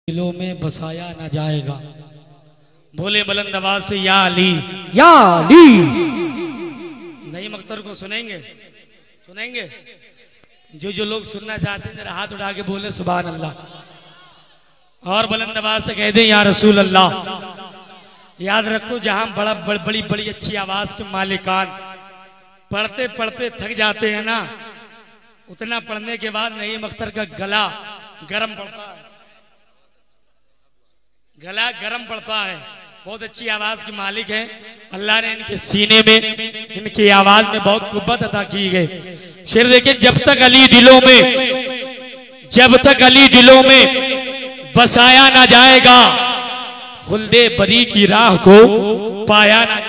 दिलों में बसाया न जाएगा। बोले बुलंद आवाज से या अली या अली। नईम अख्तर को सुनेंगे सुनेंगे। जो लोग सुनना चाहते हैं जरा हाथ उठा के बोले सुभान अल्लाह और बुलंद आवाज से कह दे या रसूल अल्लाह। याद रखो जहां बड़ी बड़ी अच्छी आवाज के मालिकान पढ़ते पढ़ते थक जाते हैं ना, उतना पढ़ने के बाद नईम अख्तर का गला गर्म पड़ता है, गला गर्म पड़ता है। बहुत अच्छी आवाज के मालिक हैं। अल्लाह ने इनके सीने में इनकी आवाज में बहुत कुव्वत अता की गई। शेर देखिए, जब तक अली दिलों में बसाया ना जाएगा, खुल्दे बरी की राह को पाया ना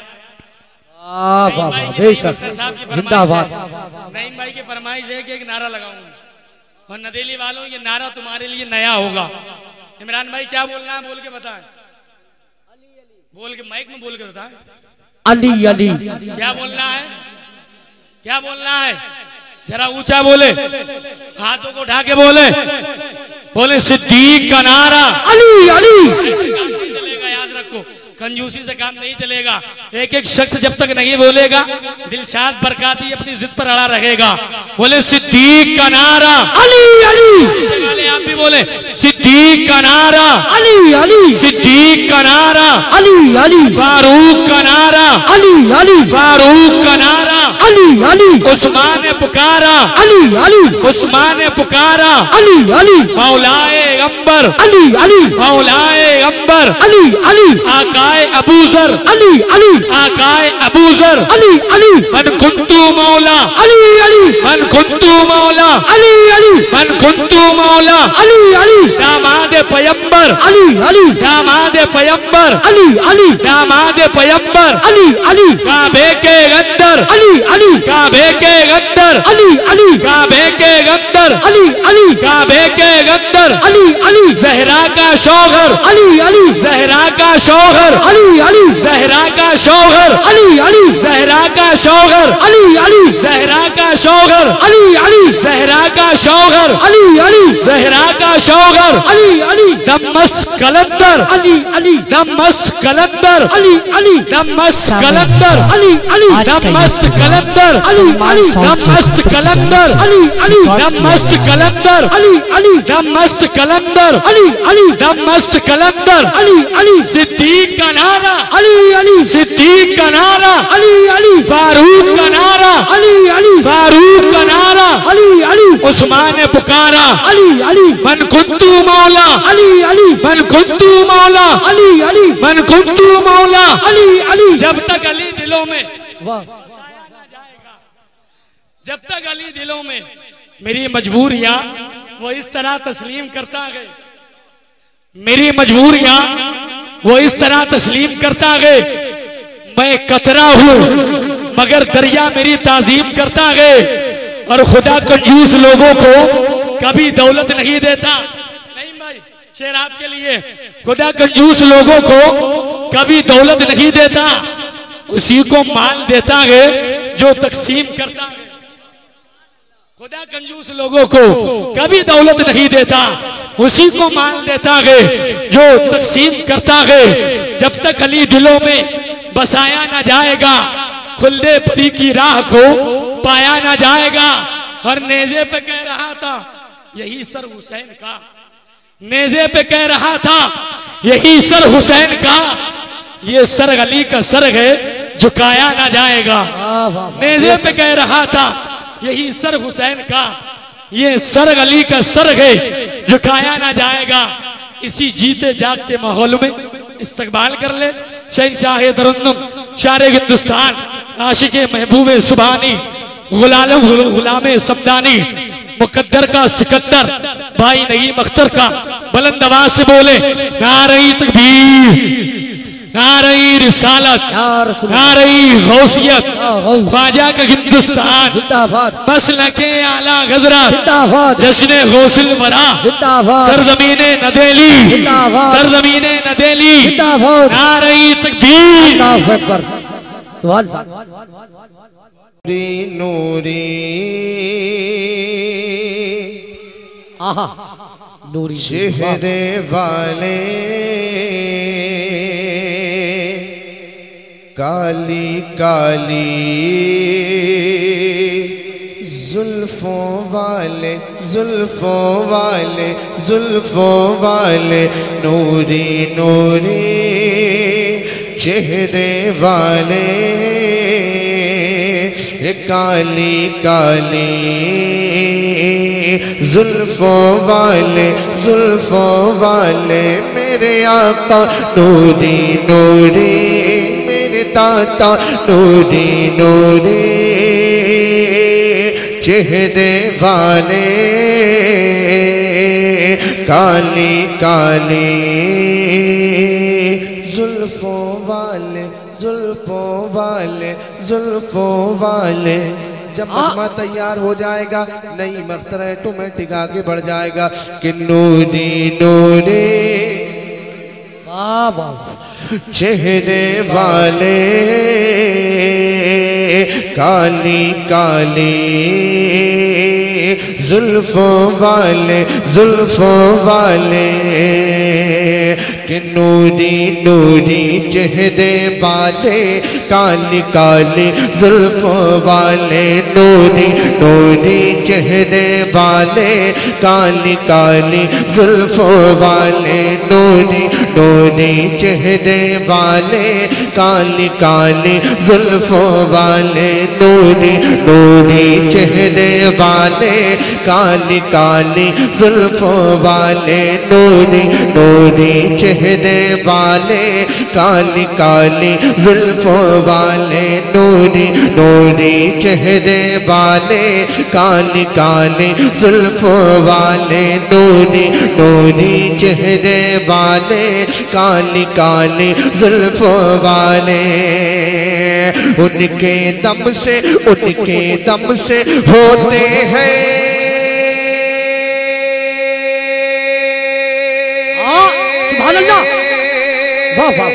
जिंदाबाद। नईम भाई की फरमाइश है कि एक नारा लगाऊंगा और नदेली वालों ये नारा तुम्हारे लिए नया होगा। इमरान भाई क्या बोलना है बोल के बताएं, बोल के माइक में बोल के बताएं। अली अली क्या बोलना है, क्या बोलना है, जरा ऊंचा बोले, हाथों को उठा के बोले, बोले सिद्दीक का नारा। अली अली। चलेगा, याद रखो कंजूसी से काम नहीं चलेगा। एक एक शख्स जब तक नहीं बोलेगा दिलशाद बरकाती अपनी जिद पर अड़ा रहेगा। बोले सिद्दीक का नारा। अली अली। आप भी बोले सिद्दीक का नारा। अली अली। सिद्दीक का नारा। अली अली। फारूक का नारा। अली अली। फारूक का नारा। अली अली। उस्मान ने पुकारा। अली अली। उस्मान ने पुकारा। अली अली। मौलाए अंबर। अली अली। मौलाए अंबर। अली अली। आकाए अबूजर। अली अली। आकाए अबूजर। अली अली। मन कुंतु मौला। अली अली। मन कुंतु मौला। अली अली। मन कुंतु मौला। अली अली। दामाद पैगंबर। अली अली। दामाद पैगंबर। अली अली। दामाद पैगंबर। अली अली। काबे के गद्दर। अली अली। काबे के गद्दर। अली अली। काबे के गद्दर। अली अली। काबे के गद्दर। अली अली। जहरा का शौहर। अली अली। जहरा का शौहर। अली अली। जहरा का शौहर। अली अली। जहरा का शौहर। अली अली। जहरा का शौहर। अली अली। जहरा का शौहर। अली अली। जहरा का शौहर। अली अली। दमस कलंदर। अली अली। दमस कलंदर। अली अली। दमस कलंदर। अली अली। दमस्त कलंदर। अली अली। दमस्त कलंदर। अली अली। दमस्त कलंदर। अली अली। दमस्त कलंदर। अली अली। दमस्त कलंदर। अली अली। सिद्दीक का नारा। अली अली। सिद्दीक का नारा। अली अली। फारूक का नारा। अली अली। फारूक का नारा। अली अली। उस्मान ने पुकारा। अली अली। मन कुंतु मौला। अली अली। मन कुंतु मौला। अली अली। मन कुंतु मौला। अली अली। जब तक अली दिलों में वाह, जब तक अली दिलों में मेरी मजबूरियां वो इस तरह तस्लीम करता गए, मेरी मजबूरियां वो इस तरह तस्लीम करता गए। मैं कतरा हूं मगर दरिया मेरी ताजीम करता गए। और खुदा कंजूस लोगों को कभी दौलत नहीं देता। नहीं भाई, शेर आपके लिए। खुदा कंजूस लोगों को कभी दौलत नहीं देता, उसी को माल देता है जो तकसीम करता है। खुदा कंजूस लोगों को कभी दौलत नहीं देता, उसी को माल देता है जो तकसीम करता है। जब तक अली दिलों में बसाया ना जाएगा, खुल्दे परी की राह को पाया ना जाएगा। और नेजे पे कह रहा था यही सर हुसैन का, नेजे पे कह रहा था यही सर हुसैन का, ये सर अली का सर है झुकाया ना जाएगा। नेजे पे कह रहा था यही सर हुसैन का, ये सर अली का सर है झुकाया ना जाएगा। इसी जीते जागते माहौल में इस्तकबाल कर ले शहंशाह तरन्नुम शारे हिंदुस्तान आशिके महबूबे सुभानी गुलामे समदानी मुकद्दर का सिकंदर भाई नईम अख्तर का बुलंद आवाज से बोले नारे तकबीर, नारे रिसालत, नारे गौसियत, ख्वाजा का हिंदुस्तान, मसलके आला हज़रत, जश्न गौसुल वरा, सरजमीने नदेली, सरजमीने नदेली, नारे तकबीर। नूरी नूरी चेहरे वाले काली काली जुल्फों वाले जुल्फों वाले जुल्फों वाले नूरी नूरी चेहरे वाले काली काली जुल्फों वाले मेरे आका नूरी नूरी मेरे ताता नूरी नूरी चेहरे वाले काली काली जुल्फों वाले जुल्फों वाले जुल्फों वाले। जब मजमा तैयार हो जाएगा नई मख्तरा ऑटोमेटिक आगे बढ़ जाएगा कि नूरी नूरी वाह वाह चेहरे वाले काली काली जुल्फों वाले कि नूरी नूरी चेहरे वाले काली काली जुल्फों वाले नूरी नूरी चेहरे वाले काली काली जुल्फों वाले नूरी नूरी चेहरे वाले काली काली जुल्फों वाले नूरी नूरी चेहरे वाले काली काली जुल्फों वाले नूरी नूरी चेहरे वाले काली काली जुल्फों वाले नूरी नूरी चेहरे वाले काली काली जुल्फों वाले नूरी नूरी चेहरे वाले काली काली जुल्फों वाले उनके दम से होते हैं सुभान अल्लाह वाह वाह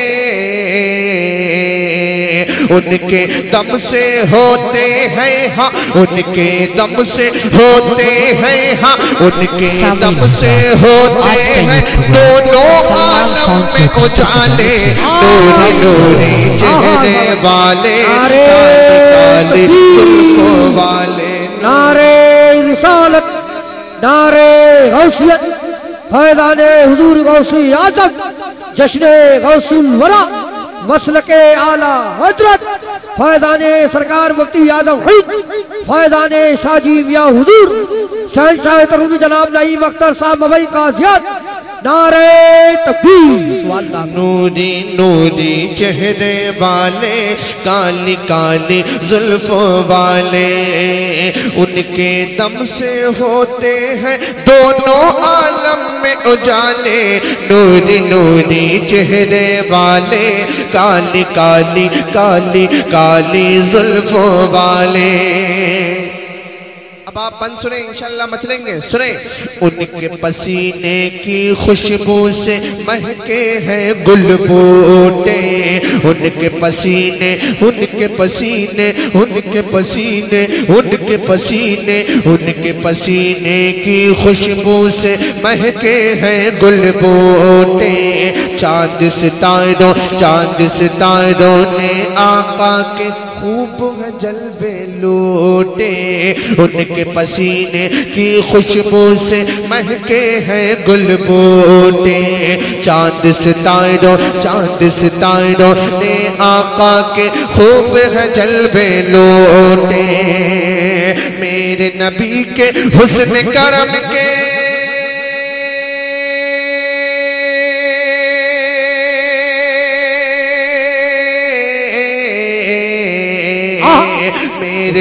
उनके दम से होते हैं हाँ उनके दम से होते हैं हाँ उनके दम से होते हैं दोनों आलम में उजाले नूरी नूरी चेहरे वाले काली जुल्फों वाले नारे रिसालत नारे गौसियत फैज़ाने हुजूर गौसी आज़म जश्न गौसुल वरा मसलके आला हजरत फैज़ाने सरकार मुफ्ती आज़म फैज़ाने शाजी मियां हुजूर शहंशाह तरूनी जनाब नईम अख्तर साहब मवई काज़ियात नारे तकबीर नूरी नूरी चेहरे वाले काली काली जुल्फों वाले उनके दम से होते हैं दोनों आलम में उजाले नूरी नूरी चेहरे वाले काली काली काली काली जुल्फों वाले। अब आप बन सुने इंशाल्लाह मचलेंगे सुने उनके पसीने की खुशबू से महके हैं गुल बूटे उनके पसीने उनके पसीने उनके पसीने उनके पसीने उनके पसीने की खुशबू से महके हैं गुल बूटे चांद सितारों ने आका के खूब जलवे लूटे उनके पसीने की खुशबू से महके हैं गुल बूटे चांद सितारों ने आका के खूब जलवे लूटे मेरे नबी के हुस्न करम के मेरे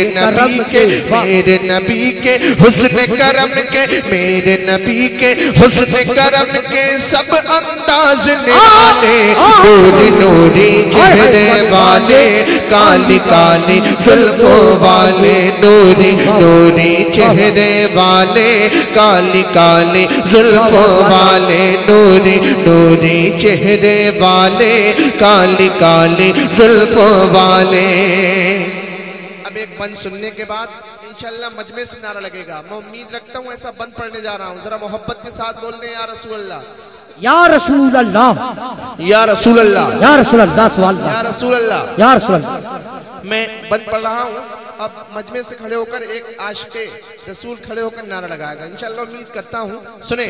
नबी के हुस्न करम के मेरे नबी के हुस्न करम के सब अंदाज निराले नूरी नूरी चेहरे वाले काली काली जुल्फों वाले नूरी नूरी चेहरे वाले काली काली जुल्फों वाले नूरी नूरी चेहरे वाले काली काली जुल्फों वाले। अब एक बंद सुनने के बाद इंशाल्लाह मजमे से नारा लगेगा। मैं उम्मीद रखता हूँ ऐसा बंद पढ़ने जा रहा हूँ, जरा मोहब्बत के साथ बोल दें या रसूल अल्लाह, या रसूल अल्लाह, या रसूल अल्लाह, या रसूल अल्लाह, सवाल या रसूल अल्लाह, या रसूल अल्लाह। मैं बंद पढ़ रहा हूँ। अब मजमे से खड़े होकर एक आशिक़े रसूल खड़े होकर नारा लगाएगा इंशाल्लाह। उम्मीद करता हूँ सुने।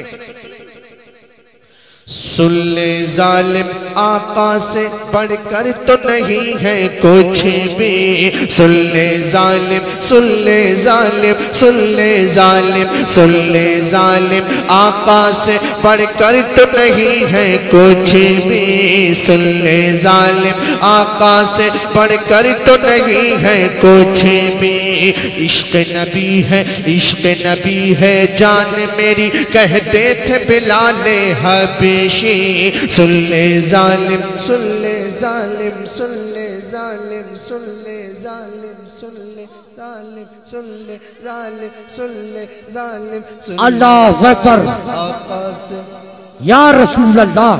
सुन ले जालिम आका से बढ़कर तो नहीं है कुछ भी, सुन ले जालिम, सुन ले जालिम, सुन ले जालिम, सुन ले जालिम आका से बढ़कर तो नहीं है कुछ भी, सुन ले जालिम आका से बढ़कर तो नहीं है कुछ भी। इश्क नबी है, इश्क नबी है जान मेरी कहते थे बिलाले हबशी। सुन ले जालिम, सुन ले जालिम, सुन ले जालिम, सुन ले जालिम, सुन ले जालिम, सुन ले जालिम, सुन ले जालिम, सुन ले अल्लाहु अकबर। आका से या रसूल अल्लाह,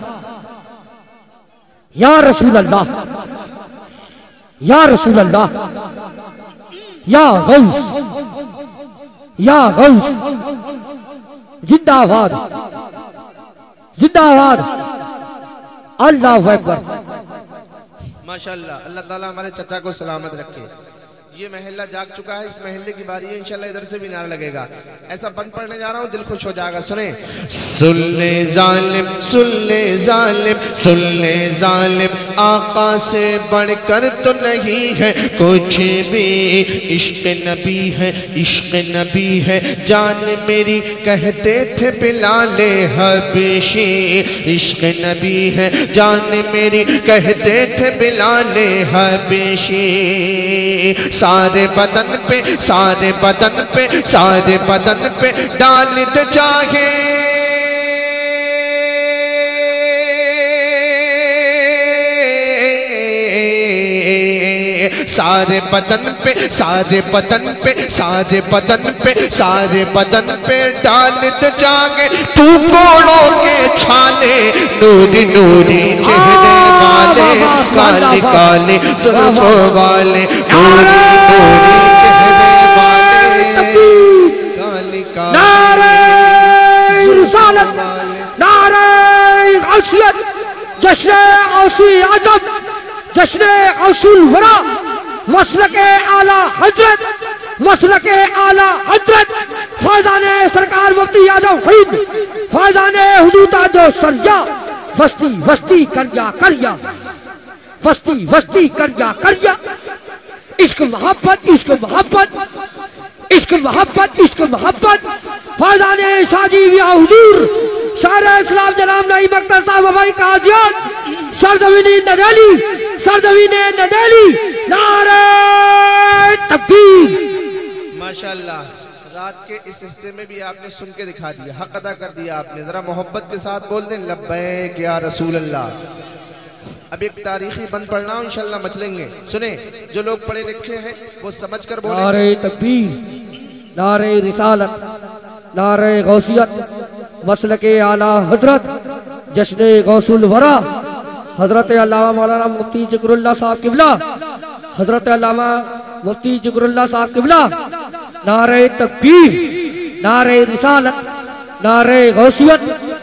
या रसूल अल्लाह, या रसूल अल्लाह, या गौस, या गौस, जिंदाबाद, जिंदाबाद, अल्लाहु अकबर। माशाअल्लाह, अल्लाह ताला हमारे चचा को सलामत रखे। ये महल्ला जाग चुका है, इस महल्ले की बारी है, इंशाल्लाह इधर से भी नारा लगेगा। ऐसा बंद पढ़ने जा रहा हूँ, दिल खुश हो जाएगा। सुने। सुन ले जालिम, सुन ले जालिम, सुन ले जालिम आका से बढ़कर तो नहीं है कुछ भी, इश्क नबी है, इश्क नबी है जान मेरी कहते थे बिलाले हबशी। इश्क नबी है जान मेरी कहते थे बिलाले हबशी। सारे बदन पे, सारे बदन पे, सारे बदन पे डाल दे चाहे, सारे बदन पे, सारे बदन पे, सारे बदन पे, सारे बदन पे डाल दे जागे तू कोड़ों के छाले, नूरी नूरी चेहरे वाले, काले काले जुल्फों वाले, नूरी नूरी चेहरे वाले, काले काले नारे रिसालत, नारे गौसियत, जश्न गौसी आजम, जश्न गौसुल वरा, मसलके आला हजरत, मसलके आला हजरत फैज़ाने सरकार मुफ्ती आजम फरीद, फैज़ाने हुजूर ताजो सरया, वस्ती वस्ती करया करया, वस्ती वस्ती करया करया। इश्क मोहब्बत, इश्क मोहब्बत, इश्क मोहब्बत, इश्क मोहब्बत। फैज़ाने शाजी या हुजूर शारे इस्लाम जनाब नईम अख्तर साहब भाई काजियान, सरजमीनी नडेली, सरजमीने नडेली, नारे तकबीर। माशाअल्लाह, रात के इस हिस्से में भी आपने सुन के दिखा दिया, हक अदा कर दिया आपने। जरा मोहब्बत के साथ बोल दें लब्बैक या रसूल अल्लाह। अब एक तारीखी बंद पढ़ना हूं, इंशाल्लाह मचलेंगे। सुने, जो लोग पढ़े लिखे हैं वो समझ कर बोले। नारे तकबीर, नारे रिसालत, नारे गौसियत, मसलके आला हजरत, जश्न गौसुल वरा, हजरत अल्लामा मौलाना मुफ्ती जिक्रुल्लाह साहब किबला, हजरत अल्लामा मुफ्ती जिक्रुल्लाह साहब किबला। नारे तकबीर, नारे रिसालत, नारे गौसियत,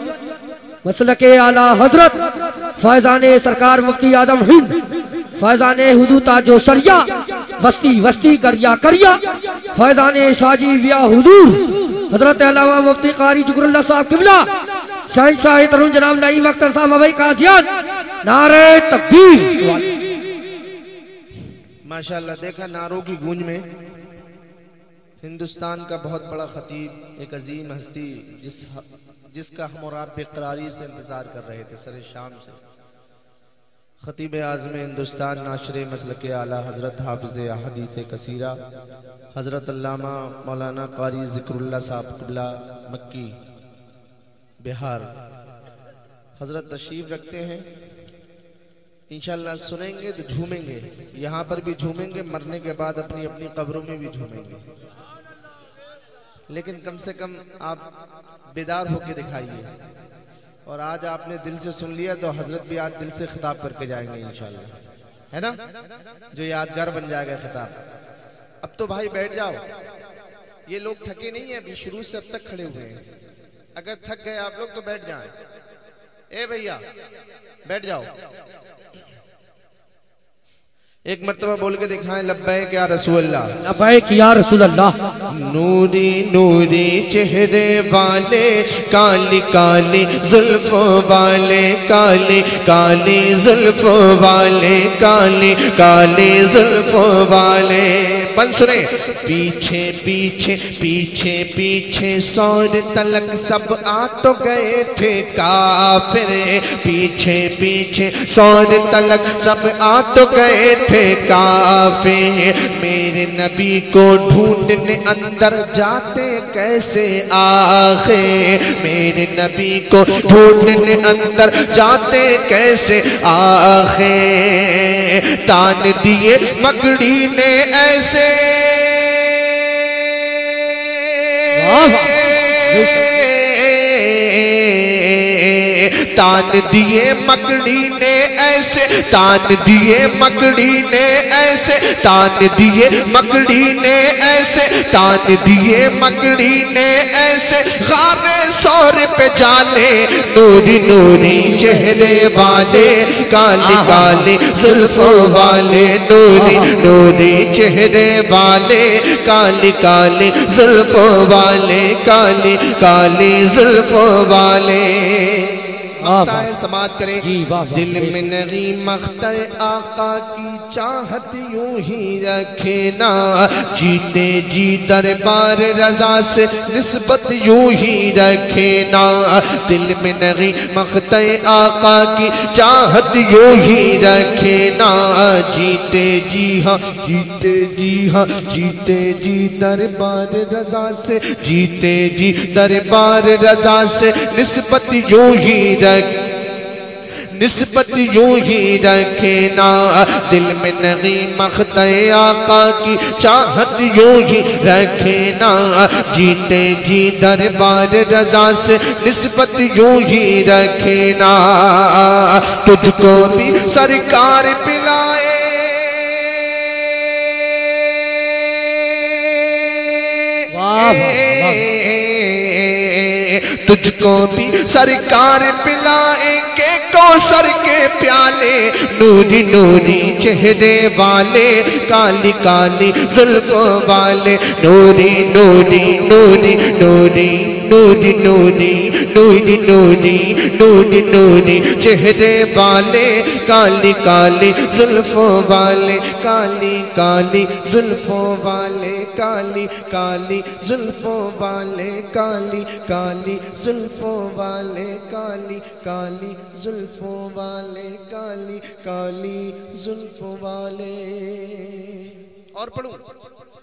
मसलके आला हजरत फैज़ाने सरकार मुफ्ती आजम हिंद, फैज़ाने हुजूर ताजो सरिया, वस्ती वस्ती करया करया। फैज़ाने शाजी विया हुजूर हजरत अल्लामा मुफ्ती कारी जिक्रुल्लाह साहब किबला, शाही शाही तरुण जनाब नईम अख्तर साहब भाई काजियान, नारे तकबीर। माशाअल्लाह, देखा नारों की गूंज में हिंदुस्तान का बहुत बड़ा खतीब, एक अजीम हस्ती जिसका हम और आप बेकरारी से इंतजार कर रहे थे सरे शाम से, खतीब आज़म हिंदुस्तान नाशरे मसलके आला हजरत हाफिज़ अहादीथ कसीरा हजरत अल्लामा मौलाना कारी जिक्रुल्लाह साहब क़िबला मक्की बिहार हजरत तशरीफ रखते हैं। इंशाअल्लाह सुनेंगे तो झूमेंगे, यहाँ पर भी झूमेंगे, मरने के बाद अपनी अपनी कब्रों में भी झूमेंगे, लेकिन कम से कम आप बेदार होके दिखाइए। और आज आपने दिल से सुन लिया तो हजरत भी आज दिल से खिताब करके जाएंगे इंशाअल्लाह। है ना, जो यादगार बन जाएगा खिताब। अब तो भाई बैठ जाओ, ये लोग थके नहीं है, अभी शुरू से अब तक खड़े हुए हैं। अगर थक गए आप लोग तो बैठ जाएं। ए भैया बैठ जाओ, एक मर्तबा बोल के दिखाएं लब्बैक या रसूल अल्लाह, लब्बैक या रसूल अल्लाह। नूरी नूरी चेहरे वाले, काली काली जुल्फों वाले, काली काली जुल्फों वाले, काली काली जुल्फों वाले। बंसुरे पीछे पीछे पीछे पीछे सौर तलक सब आ तो गए थे काफिर, पीछे पीछे सौर तलक सब आ तो गए थे काफिर। मेरे नबी को ढूंढने अंदर जाते कैसे आखे, मेरे नबी को ढूंढने अंदर जाते कैसे आखे। तान दिए मकड़ी ने ऐसे, तान दिए मकड़ी ने ऐसे, तान दिए मकड़ी ने ऐसे, तान दिए मकड़ी ने ऐसे, तान दिए मकड़ी ने ऐसे। गाने सौर पे जाले, नूरी नूरी चेहरे वाले, काली काली जुल्फों वाले, नूरी नूरी चेहरे वाले, काली काली जुल्फों वाले, काली काली जुल्फों वाले। मख्ता है समात करें। दिल में नगी मख्तर आका की चाहत यूं ही रखे ना, जीते जी दरबार रजा से निस्बत यूं ही रखे ना। दिल में नगी मख्तर आका की चाहत यूं ही रखे ना, जीते जी हाँ, जीते जी हाँ, जीते जी दरबार रजा से, जीते जी दरबार रजा से निस्बत यूं ही निस्बत यूं ही रखे ना। दिल में नगी मख्ता आका की चाहत यूं ही रखे ना, जीते जी दरबार रजा से निस्बत यूं ही रखे ना। तुझको भी सरकार पिलाए, तुझको भी सरकार पिलाएंगे कौसर के प्याले, नूरी नूरी चेहरे वाले, काली काली जुल्फों वाले, नूरी नूरी नूरी नूरी नूरी नूरी नूरी नूरी नूरी नूरी चेहरे वाले, काली काली जुल्फों वाले, काली काली जुल्फों वाले, काली काली जुल्फों वाले, काली काली जुल्फों वाले, काली काली जुल्फों वाले, काली काली जुल्फों वाले। और पढ़ूं